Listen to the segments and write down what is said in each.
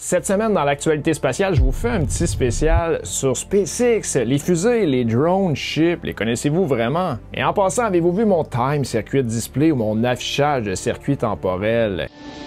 Cette semaine, dans l'actualité spatiale, je vous fais un petit spécial sur SpaceX. Les fusées, les drones, ships, les connaissez-vous vraiment? Et en passant, avez-vous vu mon Time Circuit Display ou mon affichage de circuit temporel?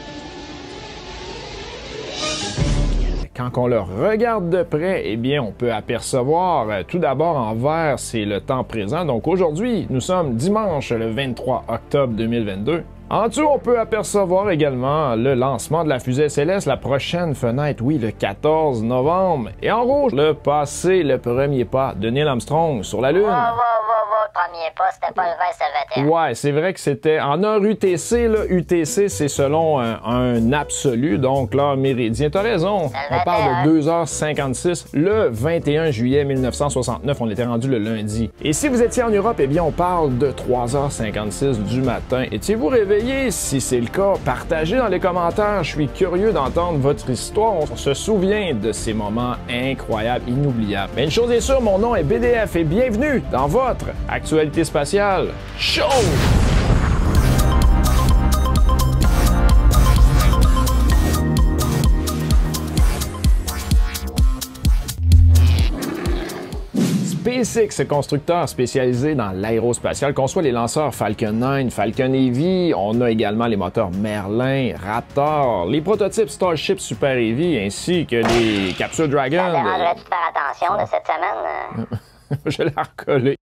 Quand on le regarde de près, eh bien, on peut apercevoir, tout d'abord en vert, c'est le temps présent. Donc aujourd'hui, nous sommes dimanche le 23 octobre 2022. En dessous, on peut apercevoir également le lancement de la fusée SLS, la prochaine fenêtre, oui, le 14 novembre. Et en rouge, le passé, le premier pas de Neil Armstrong sur la Lune. Le premier pas, c'était pas le 20 Soviétique. Ouais, c'est vrai que c'était en heure UTC, là. UTC, c'est selon un absolu, donc l'heure méridien. T'as raison, on parle de 2h56. Le 21 juillet 1969, on était rendu le lundi. Et si vous étiez en Europe, eh bien, on parle de 3h56 du matin. Étiez-vous réveillé? Si c'est le cas, partagez dans les commentaires. Je suis curieux d'entendre votre histoire. On se souvient de ces moments incroyables, inoubliables. Mais une chose est sûre, mon nom est BDF et bienvenue dans votre Actualité spatiale show! SpaceX, constructeur spécialisé dans l'aérospatial, conçoit les lanceurs Falcon 9, Falcon Heavy. On a également les moteurs Merlin, Raptor, les prototypes Starship Super Heavy, ainsi que les capsules Dragon. Ça dérangerait-tu de faire attention de cette semaine? Je l'ai recollé.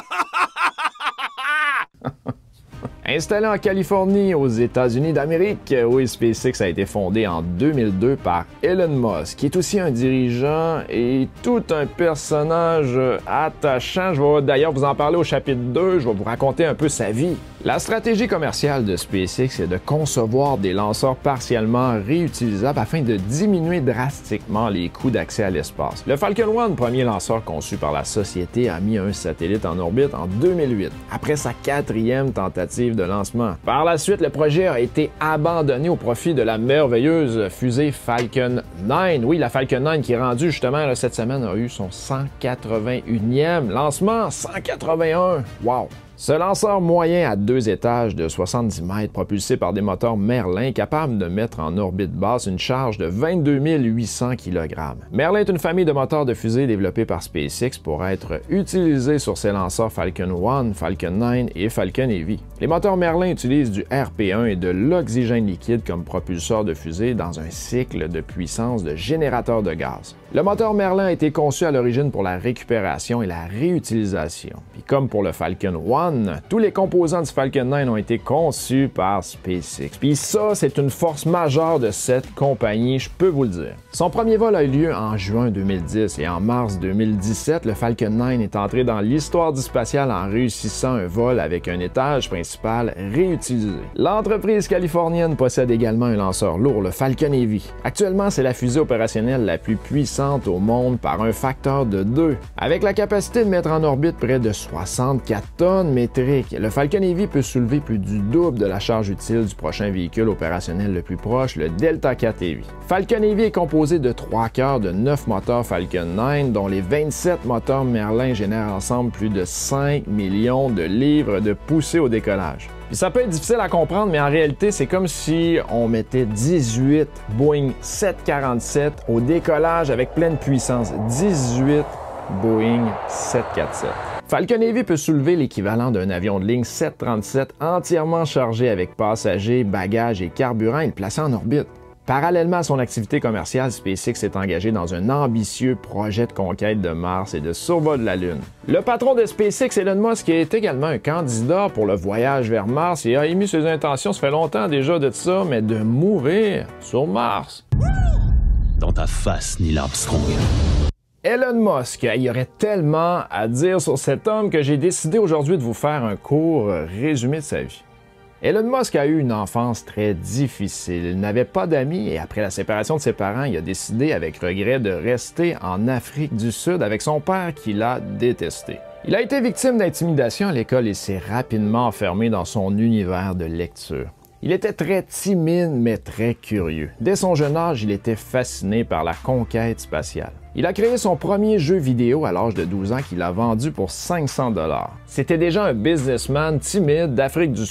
Installé en Californie, aux États-Unis d'Amérique, oui, SpaceX a été fondé en 2002 par Elon Musk, qui est aussi un dirigeant et tout un personnage attachant. Je vais d'ailleurs vous en parler au chapitre 2, je vais vous raconter un peu sa vie. La stratégie commerciale de SpaceX est de concevoir des lanceurs partiellement réutilisables afin de diminuer drastiquement les coûts d'accès à l'espace. Le Falcon 1, premier lanceur conçu par la société, a mis un satellite en orbite en 2008, après sa 4e tentative de lancement. Par la suite, le projet a été abandonné au profit de la merveilleuse fusée Falcon 9. Oui, la Falcon 9 qui est rendue justement cette semaine a eu son 181e lancement. 181! Wow! Ce lanceur moyen à 2 étages de 70 mètres, propulsé par des moteurs Merlin, est capable de mettre en orbite basse une charge de 22 800 kg. Merlin est une famille de moteurs de fusée développés par SpaceX pour être utilisés sur ses lanceurs Falcon 1, Falcon 9 et Falcon Heavy. Les moteurs Merlin utilisent du RP1 et de l'oxygène liquide comme propulseur de fusée dans un cycle de puissance de générateur de gaz. Le moteur Merlin a été conçu à l'origine pour la récupération et la réutilisation. Puis comme pour le Falcon 1, tous les composants du Falcon 9 ont été conçus par SpaceX. Puis ça, c'est une force majeure de cette compagnie, je peux vous le dire. Son premier vol a eu lieu en juin 2010 et en mars 2017, le Falcon 9 est entré dans l'histoire du spatial en réussissant un vol avec un étage principal réutilisé. L'entreprise californienne possède également un lanceur lourd, le Falcon Heavy. Actuellement, c'est la fusée opérationnelle la plus puissante au monde par un facteur de 2. Avec la capacité de mettre en orbite près de 64 tonnes métriques, le Falcon Heavy peut soulever plus du double de la charge utile du prochain véhicule opérationnel le plus proche, le Delta IV Heavy. Falcon Heavy est composé de 3 cœurs de 9 moteurs Falcon 9, dont les 27 moteurs Merlin génèrent ensemble plus de 5 millions de livres de poussée au décollage. Puis ça peut être difficile à comprendre, mais en réalité, c'est comme si on mettait 18 Boeing 747 au décollage avec pleine puissance. 18 Boeing 747. Falcon Heavy peut soulever l'équivalent d'un avion de ligne 737 entièrement chargé avec passagers, bagages et carburant et le placer en orbite. Parallèlement à son activité commerciale, SpaceX est engagé dans un ambitieux projet de conquête de Mars et de survol de la Lune. Le patron de SpaceX, Elon Musk, est également un candidat pour le voyage vers Mars et a émis ses intentions, ça fait longtemps déjà de ça, mais de mourir sur Mars. Dans ta face, Neil Armstrong. Elon Musk, il y aurait tellement à dire sur cet homme que j'ai décidé aujourd'hui de vous faire un court résumé de sa vie. Elon Musk a eu une enfance très difficile. Il n'avait pas d'amis et après la séparation de ses parents, il a décidé avec regret de rester en Afrique du Sud avec son père qu'il a détesté. Il a été victime d'intimidation à l'école et s'est rapidement enfermé dans son univers de lecture. Il était très timide mais très curieux. Dès son jeune âge, il était fasciné par la conquête spatiale. Il a créé son premier jeu vidéo à l'âge de 12 ans qu'il a vendu pour 500 $. C'était déjà un businessman timide d'Afrique du Sud.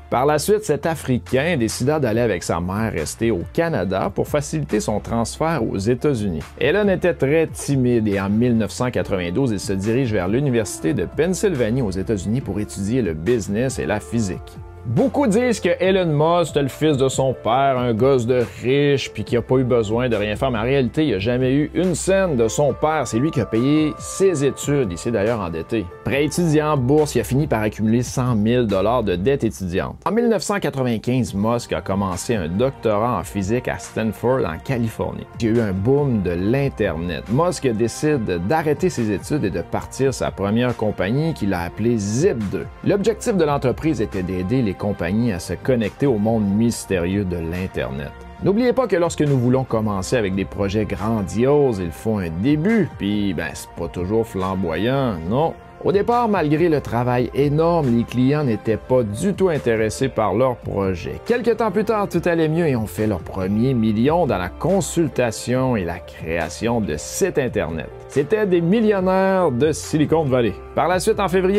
Par la suite, cet Africain décida d'aller avec sa mère rester au Canada pour faciliter son transfert aux États-Unis. Elon était très timide et en 1992, il se dirige vers l'Université de Pennsylvanie aux États-Unis pour étudier le business et la physique. Beaucoup disent que Elon Musk est le fils de son père, un gosse de riche, puis qu'il n'a pas eu besoin de rien faire, mais en réalité, il n'a jamais eu une scène de son père. C'est lui qui a payé ses études, il s'est d'ailleurs endetté. Prêt étudiant, bourse, il a fini par accumuler 100 000 $ de dette étudiante. En 1995, Musk a commencé un doctorat en physique à Stanford, en Californie. Il y a eu un boom de l'Internet. Musk décide d'arrêter ses études et de partir sa première compagnie qu'il a appelée Zip2. L'objectif de l'entreprise était d'aider les compagnies à se connecter au monde mystérieux de l'Internet. N'oubliez pas que lorsque nous voulons commencer avec des projets grandioses, il faut un début, puis c'est pas toujours flamboyant, non. Au départ, malgré le travail énorme, les clients n'étaient pas du tout intéressés par leur projet. Quelques temps plus tard, tout allait mieux et ont fait leur premier million dans la consultation et la création de sites Internet. C'étaient des millionnaires de Silicon Valley. Par la suite, en février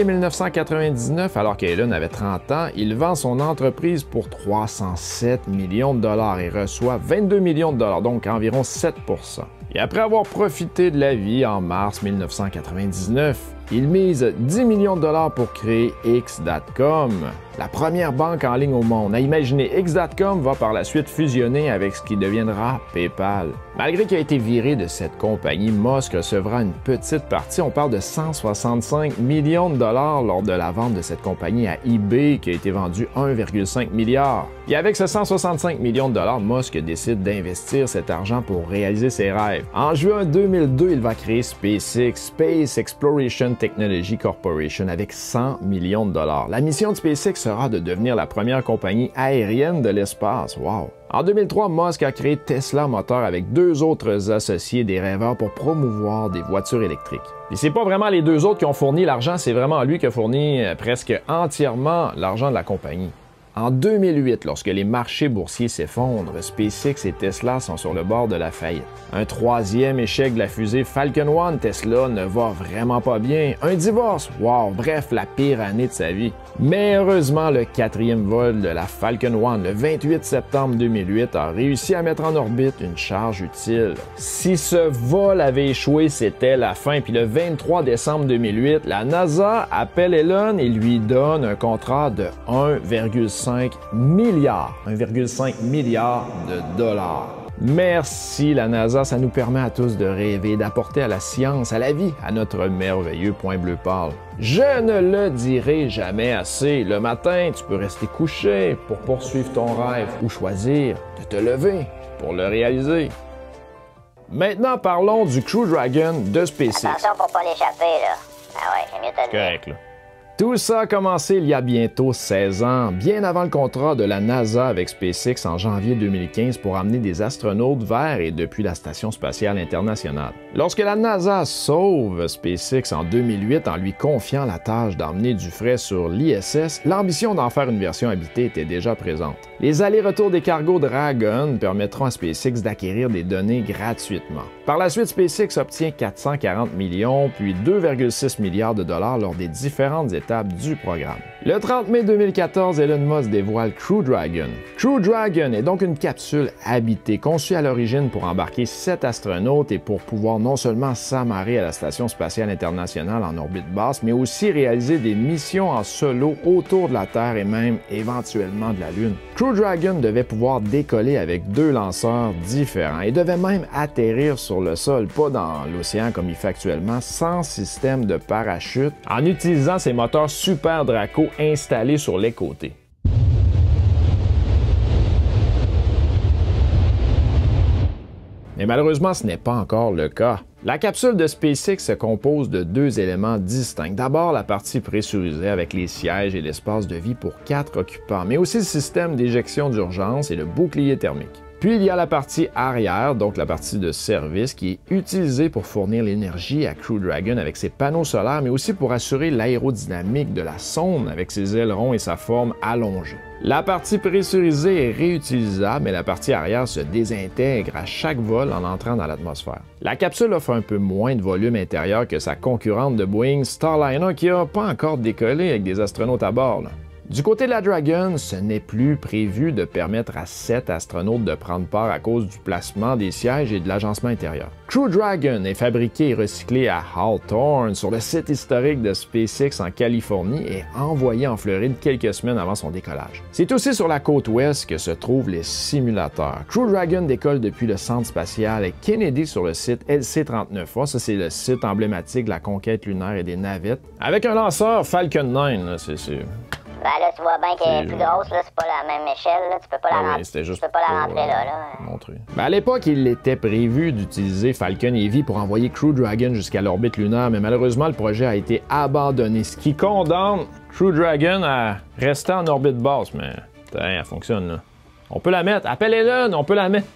1999, alors qu'Elon avait 30 ans, il vend son entreprise pour 307 millions de dollars et reçoit 22 millions de dollars, donc environ 7 %. Et après avoir profité de la vie en mars 1999, il mise 10 millions de dollars pour créer X.com, la première banque en ligne au monde. À imaginer, X.com va par la suite fusionner avec ce qui deviendra PayPal. Malgré qu'il a été viré de cette compagnie, Musk recevra une petite partie, on parle de 165 millions de dollars lors de la vente de cette compagnie à eBay qui a été vendue 1,5 milliard. Et avec ce 165 millions de dollars, Musk décide d'investir cet argent pour réaliser ses rêves. En juin 2002, il va créer SpaceX, Space Exploration Technology Corporation, avec 100 millions de dollars. La mission de SpaceX sera de devenir la première compagnie aérienne de l'espace. Wow! En 2003, Musk a créé Tesla Motor avec deux autres associés des rêveurs pour promouvoir des voitures électriques. Et c'est pas vraiment les deux autres qui ont fourni l'argent, c'est vraiment lui qui a fourni presque entièrement l'argent de la compagnie. En 2008, lorsque les marchés boursiers s'effondrent, SpaceX et Tesla sont sur le bord de la faillite. Un troisième échec de la fusée Falcon 1, Tesla ne va vraiment pas bien. Un divorce, wow, bref, la pire année de sa vie. Mais heureusement, le quatrième vol de la Falcon 1, le 28 septembre 2008, a réussi à mettre en orbite une charge utile. Si ce vol avait échoué, c'était la fin. Puis le 23 décembre 2008, la NASA appelle Elon et lui donne un contrat de 1,5 milliard de dollars. Merci la NASA, ça nous permet à tous de rêver, d'apporter à la science, à la vie, à notre merveilleux point bleu pâle. Je ne le dirai jamais assez. Le matin, tu peux rester couché pour poursuivre ton rêve ou choisir de te lever pour le réaliser. Maintenant, parlons du Crew Dragon de SpaceX. Attention pour pas l'échapper, là. Ah ouais, c'est mieux de te le dire. Correct, là. Tout ça a commencé il y a bientôt 16 ans, bien avant le contrat de la NASA avec SpaceX en janvier 2015 pour amener des astronautes vers et depuis la Station spatiale internationale. Lorsque la NASA sauve SpaceX en 2008 en lui confiant la tâche d'emmener du fret sur l'ISS, l'ambition d'en faire une version habitée était déjà présente. Les allers-retours des cargos Dragon permettront à SpaceX d'acquérir des données gratuitement. Par la suite, SpaceX obtient 440 millions puis 2,6 milliards de dollars lors des différentes étapes du programme. Le 30 mai 2014, Elon Musk dévoile Crew Dragon. Crew Dragon est donc une capsule habitée conçue à l'origine pour embarquer 7 astronautes et pour pouvoir non seulement s'amarrer à la Station spatiale internationale en orbite basse, mais aussi réaliser des missions en solo autour de la Terre et même éventuellement de la Lune. Crew Dragon devait pouvoir décoller avec 2 lanceurs différents et devait même atterrir sur le sol, pas dans l'océan comme il fait actuellement, sans système de parachute, en utilisant ses moteurs Super Draco installés sur les côtés. Mais malheureusement, ce n'est pas encore le cas. La capsule de SpaceX se compose de 2 éléments distincts. D'abord, la partie pressurisée avec les sièges et l'espace de vie pour 4 occupants, mais aussi le système d'éjection d'urgence et le bouclier thermique. Puis il y a la partie arrière, donc la partie de service, qui est utilisée pour fournir l'énergie à Crew Dragon avec ses panneaux solaires, mais aussi pour assurer l'aérodynamique de la sonde avec ses ailerons et sa forme allongée. La partie pressurisée est réutilisable, mais la partie arrière se désintègre à chaque vol en entrant dans l'atmosphère. La capsule offre un peu moins de volume intérieur que sa concurrente de Boeing, Starliner, qui n'a pas encore décollé avec des astronautes à bord. Du côté de la Dragon, ce n'est plus prévu de permettre à 7 astronautes de prendre part à cause du placement des sièges et de l'agencement intérieur. Crew Dragon est fabriqué et recyclé à Hawthorne, sur le site historique de SpaceX en Californie, et envoyé en Floride quelques semaines avant son décollage. C'est aussi sur la côte ouest que se trouvent les simulateurs. Crew Dragon décolle depuis le centre spatial Kennedy sur le site LC-39A, ça c'est le site emblématique de la conquête lunaire et des navettes, avec un lanceur Falcon 9, là, c'est sûr. Ben là, tu vois bien qu'elle est plus grosse, là, c'est pas la même échelle, là. Tu peux pas la rentrer, tu peux pas la rentrer là. Montrer. Ben à l'époque, il était prévu d'utiliser Falcon Heavy pour envoyer Crew Dragon jusqu'à l'orbite lunaire, mais malheureusement, le projet a été abandonné, ce qui condamne Crew Dragon à rester en orbite basse, mais elle fonctionne là. On peut la mettre. Appelez-le, on peut la mettre.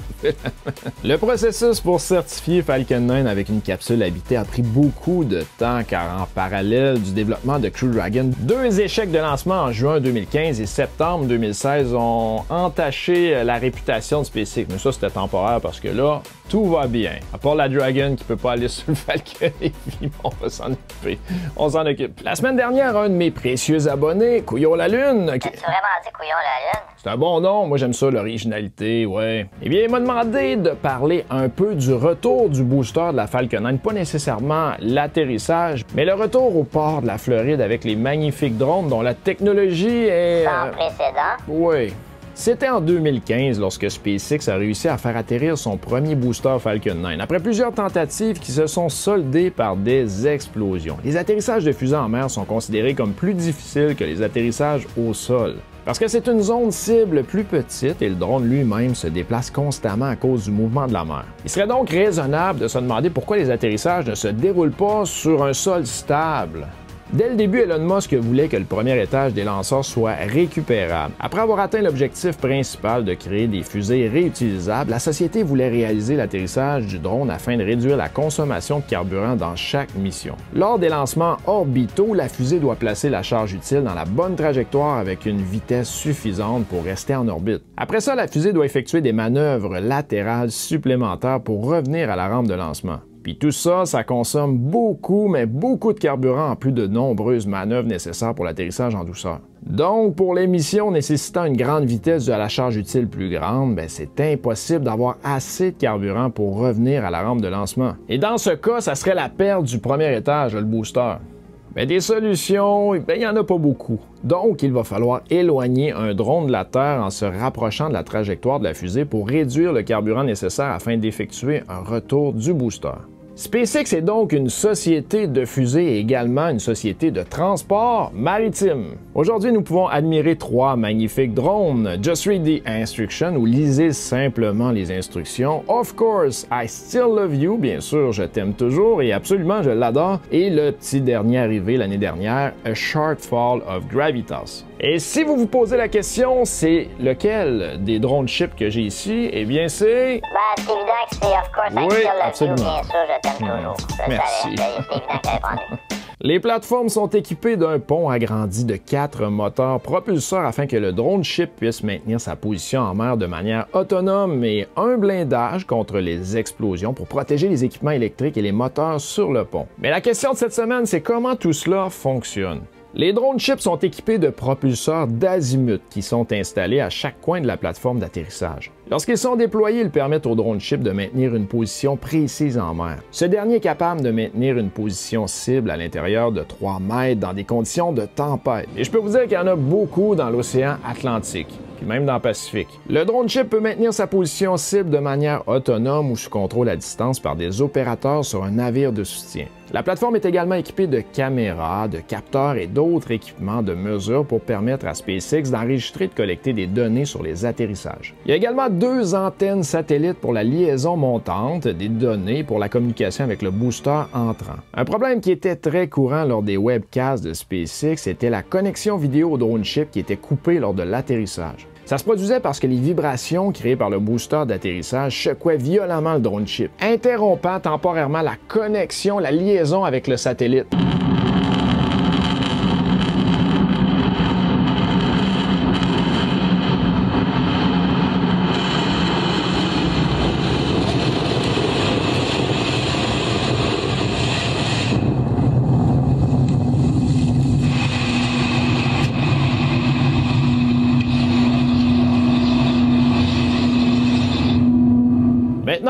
Le processus pour certifier Falcon 9 avec une capsule habitée a pris beaucoup de temps, car en parallèle du développement de Crew Dragon, 2 échecs de lancement en juin 2015 et septembre 2016 ont entaché la réputation de SpaceX. Mais ça, c'était temporaire parce que là, tout va bien. À part la Dragon qui peut pas aller sur le Falcon Heavy, on va s'en occuper. On s'en occupe. La semaine dernière, un de mes précieux abonnés, Couillon la Lune... Tu vraiment dit Couillon la Lune? C'est un bon nom, moi j'aime ça, l'originalité, ouais. Eh bien, il m'a demandé de parler un peu du retour du booster de la Falcon 9, pas nécessairement l'atterrissage, mais le retour au port de la Floride avec les magnifiques drones dont la technologie est... Sans précédent? Oui. C'était en 2015 lorsque SpaceX a réussi à faire atterrir son premier booster Falcon 9, après plusieurs tentatives qui se sont soldées par des explosions. Les atterrissages de fusées en mer sont considérés comme plus difficiles que les atterrissages au sol. Parce que c'est une zone cible plus petite et le drone lui-même se déplace constamment à cause du mouvement de la mer. Il serait donc raisonnable de se demander pourquoi les atterrissages ne se déroulent pas sur un sol stable. Dès le début, Elon Musk voulait que le premier étage des lanceurs soit récupérable. Après avoir atteint l'objectif principal de créer des fusées réutilisables, la société voulait réaliser l'atterrissage du drone afin de réduire la consommation de carburant dans chaque mission. Lors des lancements orbitaux, la fusée doit placer la charge utile dans la bonne trajectoire avec une vitesse suffisante pour rester en orbite. Après ça, la fusée doit effectuer des manœuvres latérales supplémentaires pour revenir à la rampe de lancement. Puis tout ça, ça consomme beaucoup, mais beaucoup de carburant en plus de nombreuses manœuvres nécessaires pour l'atterrissage en douceur. Donc, pour les missions nécessitant une grande vitesse de la charge utile plus grande, c'est impossible d'avoir assez de carburant pour revenir à la rampe de lancement. Et dans ce cas, ça serait la perte du premier étage, le booster. Des solutions, il n'y en a pas beaucoup. Donc, il va falloir éloigner un drone de la Terre en se rapprochant de la trajectoire de la fusée pour réduire le carburant nécessaire afin d'effectuer un retour du booster. SpaceX est donc une société de fusées et également une société de transport maritime. Aujourd'hui, nous pouvons admirer 3 magnifiques drones. Just read the instruction ou lisez simplement les instructions. Of course, I still love you. Bien sûr, je t'aime toujours et absolument, je l'adore. Et le petit dernier arrivé l'année dernière, A Short Fall of Gravitas. Et si vous vous posez la question, c'est lequel des drone ships que j'ai ici? Eh bien, c'est... c'est évident que c'est Of Course, I Still Love You, bien sûr, je t'aime toujours. Merci. C'est évident qu'elle est répondu. Les plateformes sont équipées d'un pont agrandi de 4 moteurs propulseurs afin que le drone ship puisse maintenir sa position en mer de manière autonome et un blindage contre les explosions pour protéger les équipements électriques et les moteurs sur le pont. Mais la question de cette semaine, c'est comment tout cela fonctionne. Les drone ships sont équipés de propulseurs d'azimut qui sont installés à chaque coin de la plateforme d'atterrissage. Lorsqu'ils sont déployés, ils permettent au drone ship de maintenir une position précise en mer. Ce dernier est capable de maintenir une position cible à l'intérieur de 3 mètres dans des conditions de tempête. Et je peux vous dire qu'il y en a beaucoup dans l'océan Atlantique, puis même dans le Pacifique. Le drone ship peut maintenir sa position cible de manière autonome ou sous contrôle à distance par des opérateurs sur un navire de soutien. La plateforme est également équipée de caméras, de capteurs et d'autres équipements de mesure pour permettre à SpaceX d'enregistrer et de collecter des données sur les atterrissages. Il y a également 2 antennes satellites pour la liaison montante, des données pour la communication avec le booster entrant. Un problème qui était très courant lors des webcasts de SpaceX était la connexion vidéo au drone ship qui était coupée lors de l'atterrissage. Ça se produisait parce que les vibrations créées par le booster d'atterrissage secouaient violemment le drone ship, interrompant temporairement la connexion, la liaison avec le satellite.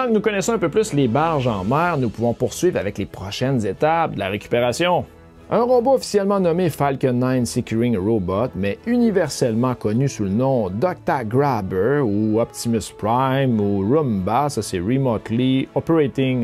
que nous connaissons un peu plus les barges en mer, nous pouvons poursuivre avec les prochaines étapes de la récupération. Un robot officiellement nommé Falcon 9 Securing Robot, mais universellement connu sous le nom d'Octagrabber ou Optimus Prime ou Roomba, ça c'est Remotely Operating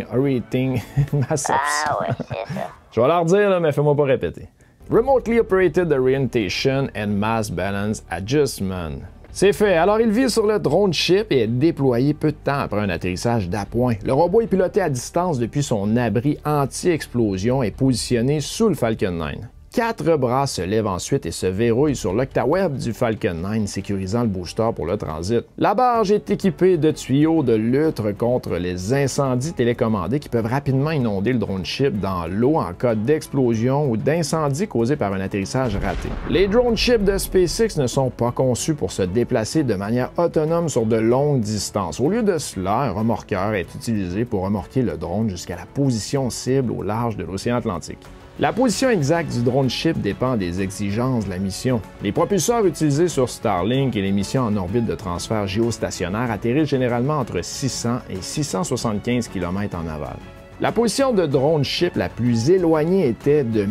Mass. Ah ouais, c'est ça. Je vais leur dire, là, mais fais-moi pas répéter. Remotely Operated Orientation and Mass Balance Adjustment. C'est fait. Alors, il vit sur le drone ship et est déployé peu de temps après un atterrissage d'appoint. Le robot est piloté à distance depuis son abri anti-explosion et positionné sous le Falcon 9. 4 bras se lèvent ensuite et se verrouillent sur l'octaweb du Falcon 9, sécurisant le booster pour le transit. La barge est équipée de tuyaux de lutte contre les incendies télécommandés qui peuvent rapidement inonder le drone ship dans l'eau en cas d'explosion ou d'incendie causé par un atterrissage raté. Les drone ships de SpaceX ne sont pas conçus pour se déplacer de manière autonome sur de longues distances. Au lieu de cela, un remorqueur est utilisé pour remorquer le drone jusqu'à la position cible au large de l'océan Atlantique. La position exacte du drone ship dépend des exigences de la mission. Les propulseurs utilisés sur Starlink et les missions en orbite de transfert géostationnaire atterrissent généralement entre 600 et 675 km en aval. La position de drone ship la plus éloignée était de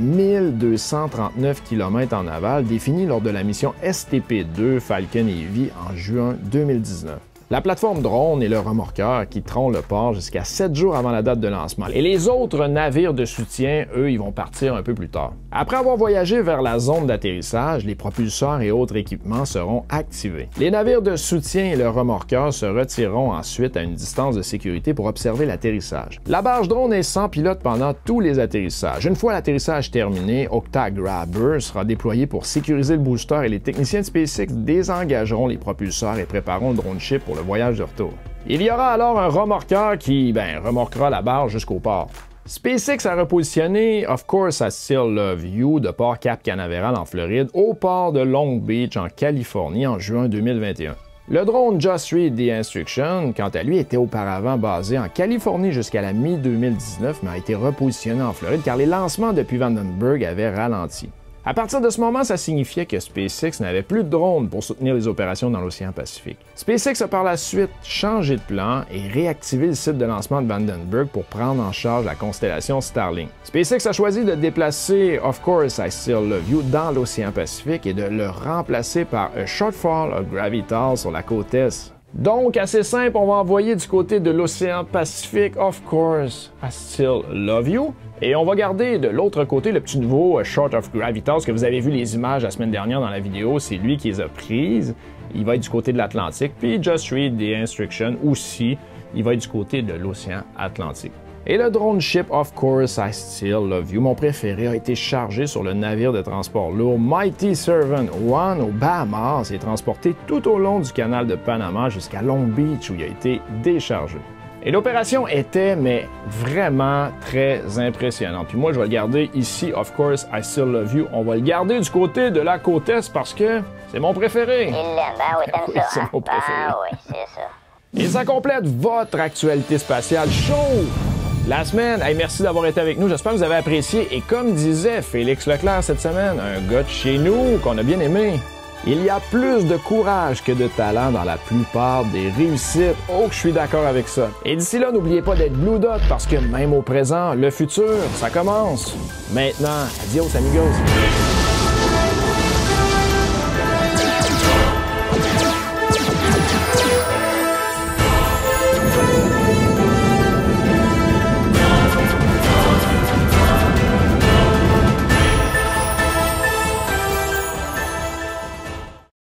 1239 km en aval, définie lors de la mission STP-2 Falcon Heavy en juin 2019. La plateforme drone et le remorqueur quitteront le port jusqu'à 7 jours avant la date de lancement. Et les autres navires de soutien, eux, ils vont partir un peu plus tard. Après avoir voyagé vers la zone d'atterrissage, les propulseurs et autres équipements seront activés. Les navires de soutien et le remorqueur se retireront ensuite à une distance de sécurité pour observer l'atterrissage. La barge drone est sans pilote pendant tous les atterrissages. Une fois l'atterrissage terminé, Octagrabber sera déployé pour sécuriser le booster et les techniciens de SpaceX désengageront les propulseurs et prépareront le drone ship pour le voyage de retour. Il y aura alors un remorqueur qui, remorquera la barge jusqu'au port. SpaceX a repositionné Of Course I Still Love You de Port Cap Canaveral en Floride au port de Long Beach en Californie en juin 2021. Le drone Just Read the Instruction, quant à lui, était auparavant basé en Californie jusqu'à la mi-2019, mais a été repositionné en Floride car les lancements depuis Vandenberg avaient ralenti. À partir de ce moment, ça signifiait que SpaceX n'avait plus de drones pour soutenir les opérations dans l'océan Pacifique. SpaceX a par la suite changé de plan et réactivé le site de lancement de Vandenberg pour prendre en charge la constellation Starlink. SpaceX a choisi de déplacer Of Course I Still Love You dans l'océan Pacifique et de le remplacer par A Shortfall of Gravitas sur la côte est. Donc, assez simple, on va envoyer du côté de l'océan Pacifique Of Course I Still Love You. Et on va garder de l'autre côté le petit nouveau Short of Gravitas que vous avez vu les images la semaine dernière dans la vidéo. C'est lui qui les a prises. Il va être du côté de l'Atlantique. Puis Just Read the Instruction aussi, il va être du côté de l'océan Atlantique. Et le drone ship Of Course I Still Love You, mon préféré, a été chargé sur le navire de transport lourd Mighty Servant 1 aux Bahamas et transporté tout au long du canal de Panama jusqu'à Long Beach où il a été déchargé. Et l'opération était, mais vraiment très impressionnante. Puis moi, je vais le garder ici, Of Course I Still Love You. On va le garder du côté de la côte est parce que c'est mon préféré. Il l'aime, ben oui, t'aimes ça. C'est mon préféré. Ah oui, c'est ça. Et ça complète votre actualité spatiale chaude la semaine. Hey, merci d'avoir été avec nous. J'espère que vous avez apprécié. Et comme disait Félix Leclerc cette semaine, un gars de chez nous qu'on a bien aimé, il y a plus de courage que de talent dans la plupart des réussites. Oh, que je suis d'accord avec ça. Et d'ici là, n'oubliez pas d'être Blue Dot parce que même au présent, le futur, ça commence. Maintenant, adios amigos.